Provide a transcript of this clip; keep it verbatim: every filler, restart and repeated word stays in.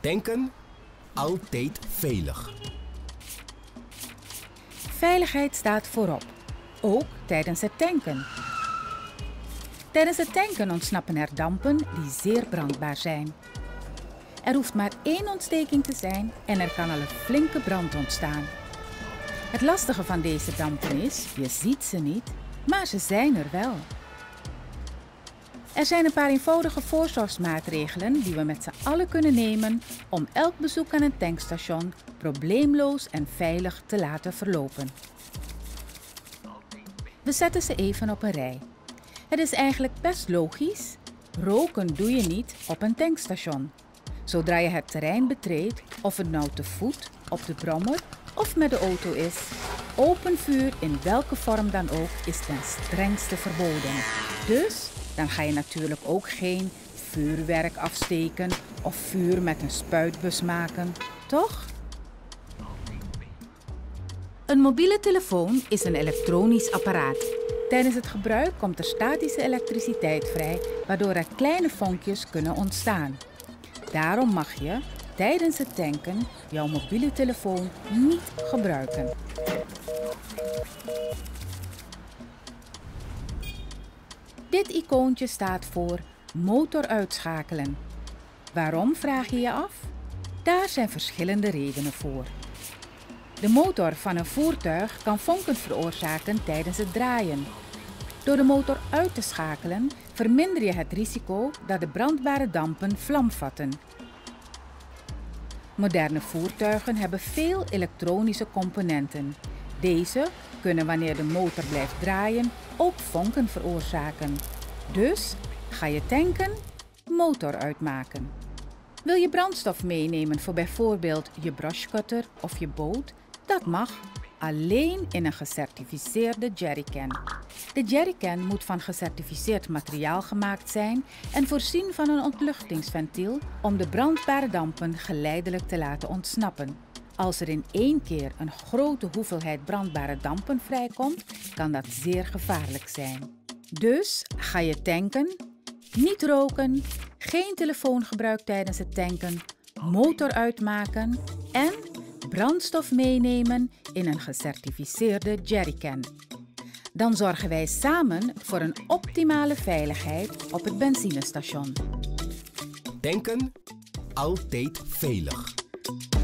Tanken, altijd veilig. Veiligheid staat voorop, ook tijdens het tanken. Tijdens het tanken ontsnappen er dampen die zeer brandbaar zijn. Er hoeft maar één ontsteking te zijn en er kan al een flinke brand ontstaan. Het lastige van deze dampen is, je ziet ze niet, maar ze zijn er wel. Er zijn een paar eenvoudige voorzorgsmaatregelen die we met z'n allen kunnen nemen om elk bezoek aan een tankstation probleemloos en veilig te laten verlopen. We zetten ze even op een rij. Het is eigenlijk best logisch. Roken doe je niet op een tankstation. Zodra je het terrein betreedt, of het nou te voet, op de brommer of met de auto is, open vuur in welke vorm dan ook is ten strengste verboden. Dus dan ga je natuurlijk ook geen vuurwerk afsteken of vuur met een spuitbus maken, toch? Een mobiele telefoon is een elektronisch apparaat. Tijdens het gebruik komt er statische elektriciteit vrij, waardoor er kleine vonkjes kunnen ontstaan. Daarom mag je tijdens het tanken jouw mobiele telefoon niet gebruiken. Dit icoontje staat voor motor uitschakelen. Waarom, vraag je je af? Daar zijn verschillende redenen voor. De motor van een voertuig kan vonken veroorzaken tijdens het draaien. Door de motor uit te schakelen verminder je het risico dat de brandbare dampen vlam vatten. Moderne voertuigen hebben veel elektronische componenten. Deze kunnen wanneer de motor blijft draaien ook vonken veroorzaken. Dus ga je tanken, motor uitmaken. Wil je brandstof meenemen voor bijvoorbeeld je brushcutter of je boot? Dat mag, alleen in een gecertificeerde jerrycan. De jerrycan moet van gecertificeerd materiaal gemaakt zijn en voorzien van een ontluchtingsventiel om de brandbare dampen geleidelijk te laten ontsnappen. Als er in één keer een grote hoeveelheid brandbare dampen vrijkomt, kan dat zeer gevaarlijk zijn. Dus ga je tanken, niet roken, geen telefoongebruik tijdens het tanken, motor uitmaken en brandstof meenemen in een gecertificeerde jerrycan. Dan zorgen wij samen voor een optimale veiligheid op het benzinestation. Tanken, altijd veilig.